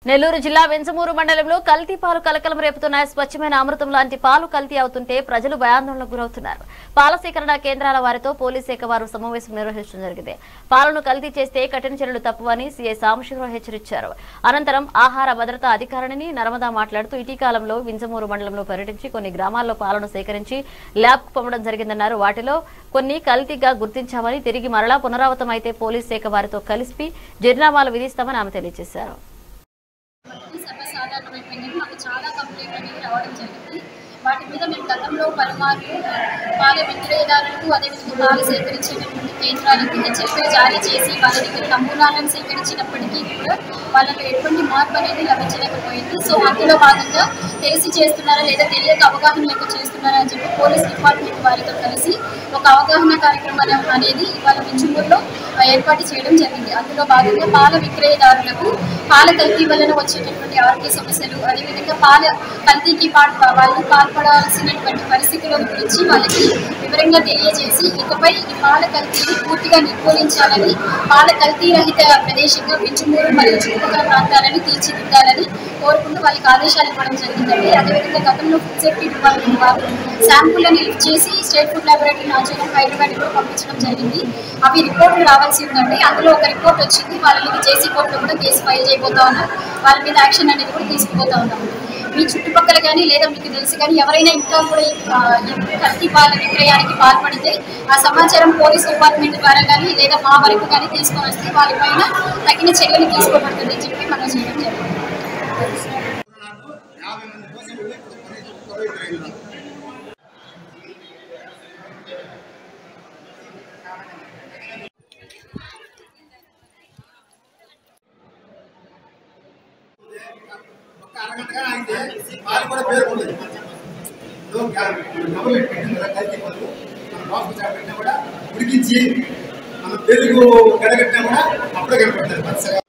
నెల్లూరు జిల్లా వెంచమూరు మండలంలో కల్తీ పాలు కలకలం రేపుతున్నాయి. స్వచ్ఛమైన అమృతం లాంటి పాలు కల్తీ అవుతుంటే ప్రజలు భయాందోళనకు గురవుతున్నారు. పాల సేకరణ కేంద్రాల వారితో పోలీస్ శాఖ వారు సమావేశం నిర్వహించడం జరిగింది. పాలను కల్తీ చేస్తే కఠిన చర్యలు తప్పవని సీఐ సాంబశివరావు హెచ్చరించారు. అనంతరం ఆహార భద్రతా అధికారిని నర్మదా మాట్లాడుతూ ఇటీకాలంలో వెంచమూరు మండలంలో పర్యటించి కొన్ని గ్రామాల్లో పాలను సేకరించి ల్యాబ్కు పంపడం జరిగిందన్నారు. వాటిలో కొన్ని కల్తీగా గుర్తించామని, తిరిగి మరలా పునరావృతం అయితే పోలీస్ శాఖ వారితో కలిసి జరిమానాలు విధిస్తామని ఆమె తెలియజేశారు. సర్వసాధారణమైపోయింది. మాకు చాలా కంప్లైంట్ అనేది రావడం జరిగింది. వాటి మీద మేము గతంలో పలుమార్లు పాల విక్రయదారులకు, అదేవిధంగా పాలు సేకరించేటటువంటి కేంద్రాలకు హెచ్చరికలు జారీ చేసి వాళ్ళ దగ్గర నమూనాలను సేకరించినప్పటికీ కూడా వాళ్ళకు ఎటువంటి మార్పు అనేది లభించలేకపోయింది. సో అందులో భాగంగా తెలిసి చేస్తున్నారా లేదా తెలియక అవగాహన లేక చేస్తున్నారా అని చెప్పి పోలీస్ డిపార్ట్మెంట్ వారితో కలిసి ఒక అవగాహన కార్యక్రమం అనేది ఇవాళ వెంచమూరులో ఏర్పాటు చేయడం జరిగింది. అందులో భాగంగా పాల విక్రయదారులకు పాల కల్తీ వలన వచ్చేటటువంటి ఆరోగ్య సమస్యలు, అదేవిధంగా పాల కల్తీకి వాళ్ళు పాల్పడాల్సినటువంటి పరిస్థితుల గురించి వాళ్ళకి వివరంగా తెలియజేసి ఇకపై ఈ పాల కల్తీని పూర్తిగా నిర్మూలించాలని, పాల కల్తీ రహిత ప్రదేశంగా వెంచమూరు మరియు చుట్టుపక్కల ప్రాంతాలను తీర్చిదిద్దాలని కోరుకుంటూ వాళ్ళకి ఆదేశాలు ఇవ్వడం జరిగిందండి. అదేవిధంగా గతంలో ఫుడ్ సేఫ్టీ డిపార్ట్మెంట్ వారు శాంపుల్ని లిఫ్ట్ చేసి స్టేట్ ఫుడ్ ల్యాబొరేటరీ నాచూరం హైదరాబాద్లో పంపించడం జరిగింది. అవి రిపోర్ట్లు రావాల్సి ఉందండి. అందులో ఒక రిపోర్ట్ వచ్చింది. వాళ్ళకి జేసీ కోర్టులో కూడా కేసు ఫైల్ చేయబోతా ఉన్నాం. వాళ్ళ మీద యాక్షన్ అనేది కూడా తీసుకుపోతా ఉన్నాం. మీ చుట్టుపక్కల కానీ లేదా మీకు తెలిసి కానీ ఎవరైనా ఇంకా కూడా కల్తీ పాల విక్రయానికి పాల్పడితే ఆ సమాచారం పోలీస్ డిపార్ట్మెంట్ ద్వారా కానీ లేదా మా వరకు కానీ తీసుకొని వస్తే వాళ్ళపైన తగిన చర్యలు తీసుకోబడుతుందని చెప్పి మనం చేయడం జరిగింది. అరగంటగా అయితే పాలు కూడా పేరుకుంటుంది. డబ్బులు పెట్టిన కల్తీ పనులు మన బాబు పెట్టినా కూడా ఉడికించి మన పెరుగు గడగట్టినా కూడా అప్పుడే కనపడతారు.